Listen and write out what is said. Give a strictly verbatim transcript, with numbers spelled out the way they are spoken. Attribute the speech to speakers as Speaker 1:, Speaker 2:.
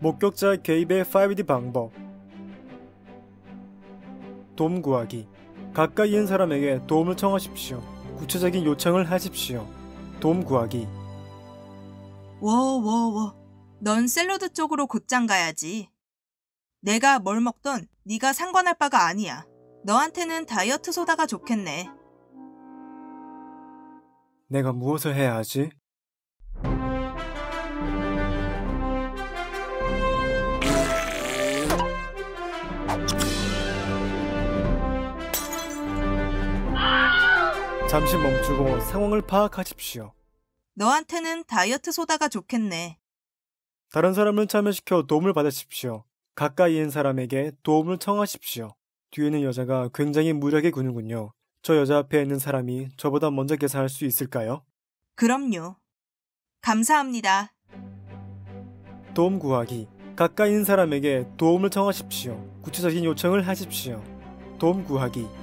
Speaker 1: 목격자 개입의 파이브 디 방법. 도움 구하기. 가까이 있는 사람에게 도움을 청하십시오. 구체적인 요청을 하십시오. 도움 구하기.
Speaker 2: 워워워. 넌 샐러드 쪽으로 곧장 가야지. 내가 뭘 먹던 네가 상관할 바가 아니야. 너한테는 다이어트 소다가 좋겠네.
Speaker 1: 내가 무엇을 해야 하지? 잠시 멈추고 상황을 파악하십시오.
Speaker 2: 너한테는 다이어트 소다가 좋겠네.
Speaker 1: 다른 사람을 참여시켜 도움을 받으십시오. 가까이 있는 사람에게 도움을 청하십시오. 뒤에 있는 여자가 굉장히 무력에 구는군요. 저 여자 앞에 있는 사람이 저보다 먼저 계산할 수 있을까요?
Speaker 2: 그럼요. 감사합니다.
Speaker 1: 도움 구하기. 가까이 있는 사람에게 도움을 청하십시오. 구체적인 요청을 하십시오. 도움 구하기.